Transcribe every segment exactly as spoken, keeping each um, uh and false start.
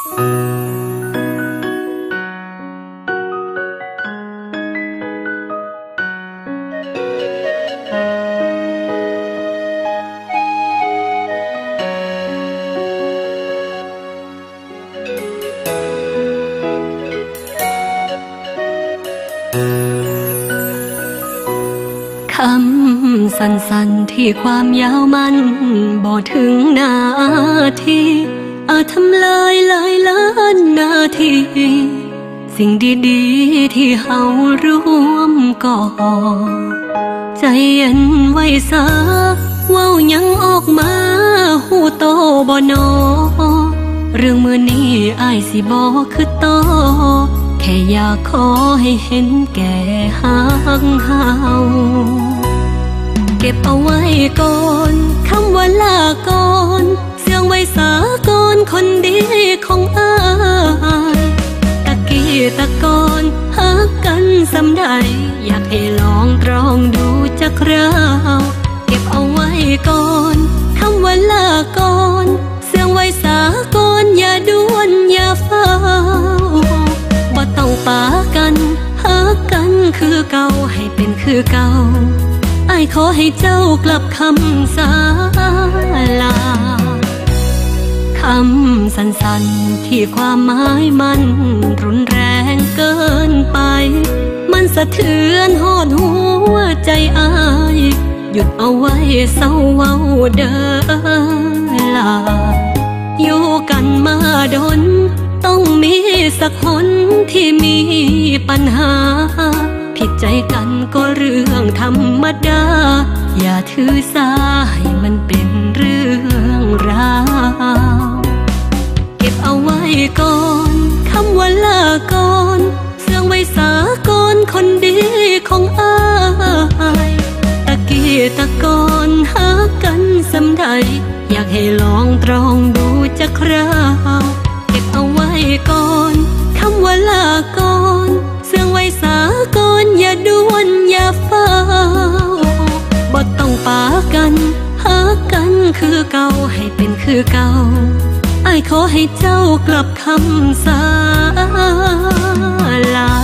คำสั้นๆที่ความยาวมันบ่ถึงนาทีอาจทำลายหลายล้านนาทีสิ่งดีๆที่เฮารวมก่อใจเย็นไว้ซะเว้ายังออกมาหูโตบ่นอเรื่องมื้อนี้อ้ายสิบ่คือโตแค่อยากขอให้เห็นแก่หักเฮาเก็บเอาไว้ก่อนคำว่าลาก่อนเสียงไว้สาก่อนคนดีของอ้ายตะกี้ตะกอนหักกันสำใดอยากให้ลองตรองดูจักคราวเก็บเอาไว้ก่อนคำว่าลาก่อนเสียงไว้สาก่อนอย่าด่วนอย่าเฝ้าบ่ต้องปากันหักกันคือเก่าให้เป็นคือเก่าอ้ายขอให้เจ้ากลับคำสาลาคำสั้นๆที่ความหมายมันรุนแรงเกินไปมันสะเทือนหดหัวใจอ้ายหยุดเอาไว้เศร้าเว้าเด้อลาอยู่กันมาดนต้องมีสักคนที่มีปัญหาผิดใจกันก็เรื่องธรรมดาอย่าถือสาให้มันเป็นเรื่องราวเก็บเอาไว้ก่อนคำว่าลาก่อนเสื่องไว้สาก่อนคนดีของอ้ายตะกี้ตะกอนหากันสำใดอยากให้ลองตรองดูจักคราวเก็บเอาไว้ก่อนคำว่าลาก่อนเสื่องไว้สาก่อนอย่าด่วนอย่าเฝ้าบ่ต้องปากันหากันคือเก่าให้เป็นคือเก่าอ้ายขอให้เจ้ากลับคำสาลา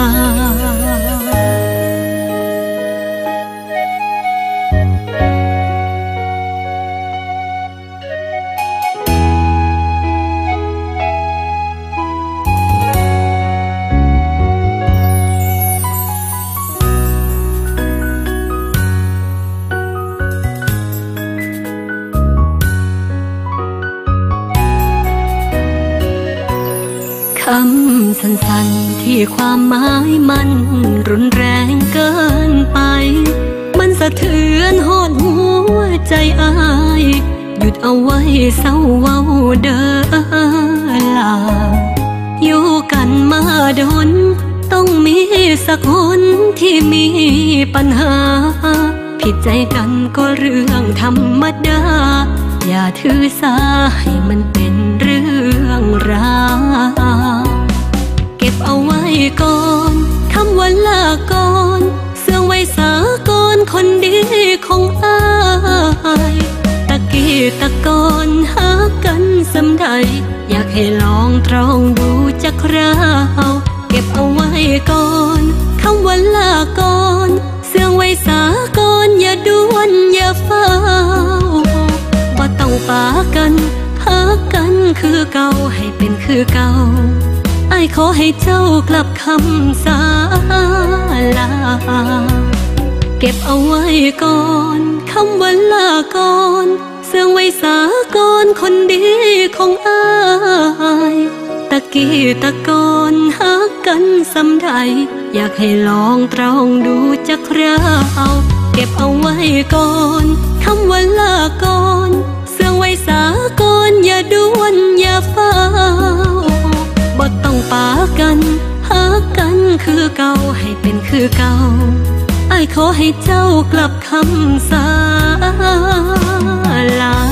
คำสั้นๆที่ความหมายมันรุนแรงเกินไปมันสะเทือนหดหัวใจอ้ายหยุดเอาไว้เศร้าเว้าเด้อลาอยู่กันมาดนต้องมีสักคนที่มีปัญหาผิดใจกันก็เรื่องธรรมดาอย่าถือสาให้มันเป็นเรื่องราวเก็บเอาไว้ก่อนคำว่าลาก่อนเสื่องไว้สาก่อนคนดีของอ้ายตะกี้ตะกอนหากันสำใดอยากให้ลองตรองดูจักคราวเก็บเอาไว้ก่อนคำว่าลาก่อนเสื่องไว้สาก่อนอย่าด่วนอย่าเฝ้าบ่ต้องปากันหากันคือเก่าให้เป็นคือเก่าอ้ายขอให้เจ้ากลับคำสาลาเก็บเอาไว้ก่อนคำว่าลาก่อนเสื่องไว้สาก่อนคนดีของอ้ายตะกี้ตะกอนหากันสำใดอยากให้ลองตรองดูจักคราวเก็บเอาไว้ก่อนคำว่าลาก่อนเสื่องไว้สาก่อนอย่าด่วนอย่าเฝ้าบ่ต้องปากันหากันคือเก่าให้เป็นคือเก่าอ้ายขอให้เจ้ากลับคำสาลา